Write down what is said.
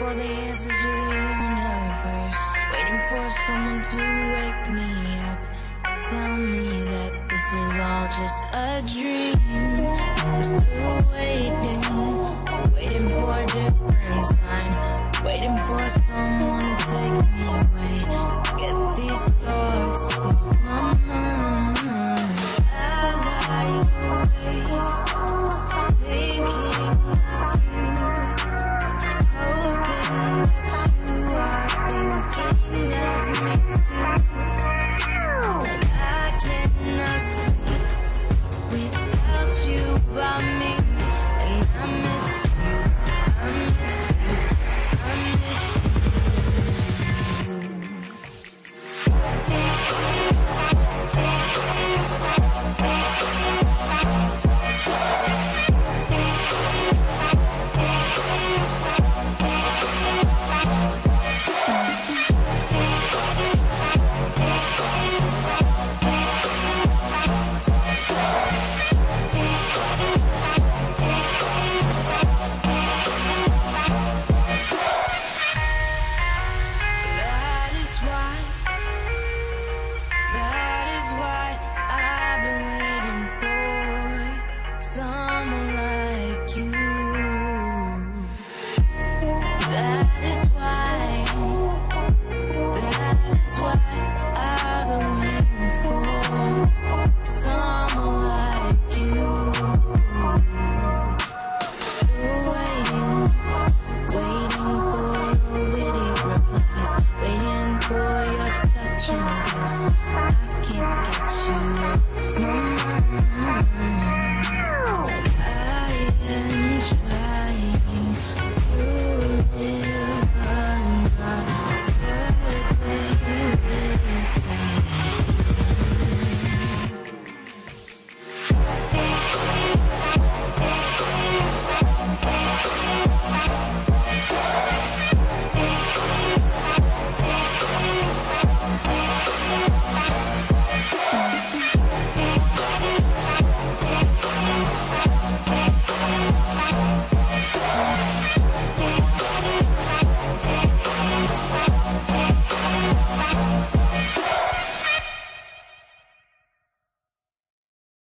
for the answers to the universe, waiting for someone to wake me up, tell me that this is all just a dream. I'm still waiting for a different sign, waiting for someone to take me away, get these thoughts off my mind. I lie awake, thinking of you, hoping that you are thinking of me too. I cannot sleep without you by me, and I miss you, I miss you, I miss That is why I've been waiting for someone like